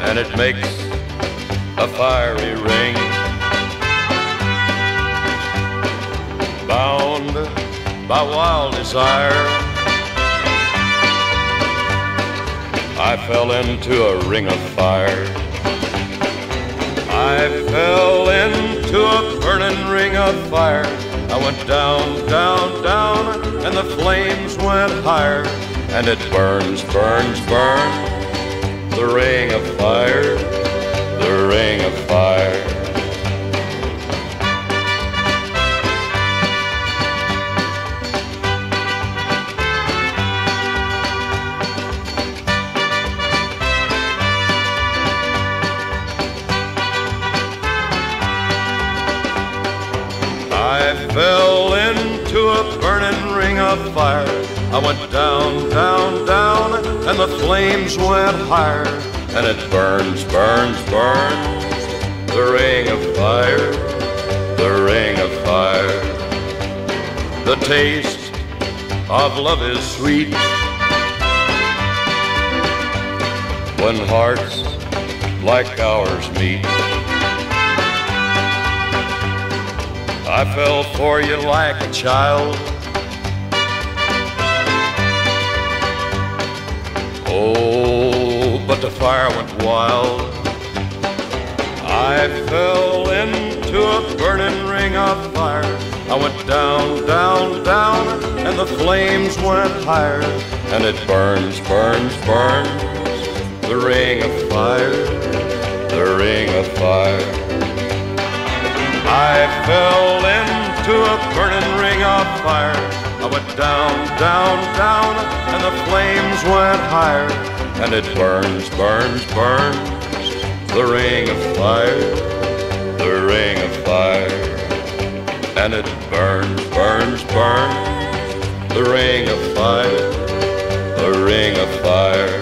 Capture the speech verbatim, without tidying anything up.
and it makes a fiery ring. Bound by wild desire, I fell into a ring of fire. I fell into a burning ring of fire. I went down, down, down, and the flames went higher. And it burns, burns, burns, the ring of fire, the ring of fire. I fell into a burning ring of fire. I went down, down, down, and the flames went higher. And it burns, burns, burns, the ring of fire, the ring of fire. The taste of love is sweet when hearts like ours meet. I fell for you like a child. Oh, but the fire went wild. I fell into a burning ring of fire. I went down, down, down, and the flames went higher. And it burns, burns, burns, the ring of fire, the ring of fire. I fell into a burning ring of fire. I went down, down, down, and the flames went higher. And it burns, burns, burns, the ring of fire, the ring of fire. And it burns, burns, burns, the ring of fire, the ring of fire.